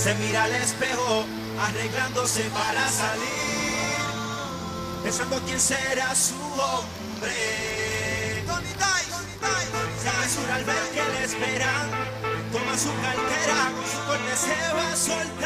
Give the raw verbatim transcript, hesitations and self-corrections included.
Se mira al espejo, arreglándose para salir, pensando quién será su hombre. Tony Dice, se apresura al ver que le esperan, toma su cartera, con su corte se va a soltar.